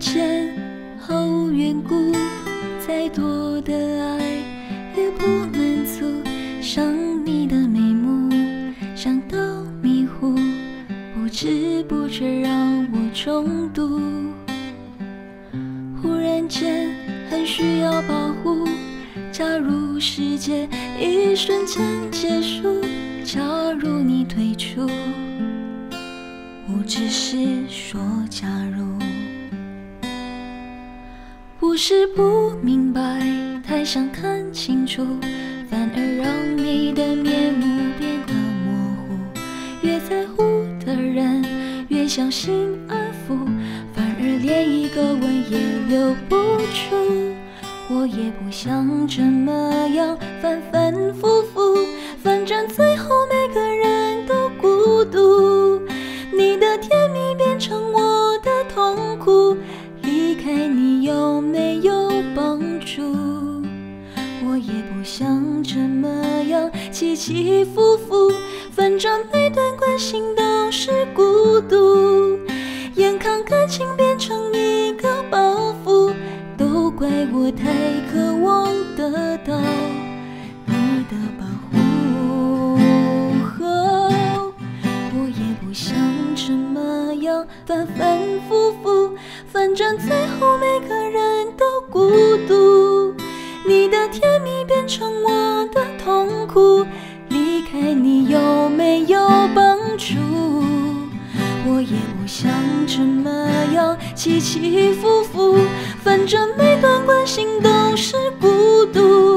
间毫无缘故，再多的爱也不满足。想你的眉目，想到迷糊，不知不觉让我中毒。忽然间很需要保护，假如世界一瞬间结束，假如你退出，我只是说假如。不是不明白，太想看清楚，反而让你的面目变得模糊。越在乎的人越想心安抚，反而连一个吻也留不住。我也不想这么样反反复复，反正最后每个人都孤独。你的甜蜜变成我的痛苦，离开你有没有帮助？我也不想这么样起起伏伏，反正每段关系都是孤独。眼看感情变成一个包袱，都怪我太渴望得到你的保护。我也不想这么样反反复复，反正最后每个人都孤独。你的甜蜜变成我的痛苦，离开你有没有帮助？我也不想这么样起起伏伏，反正每段关系都是孤独。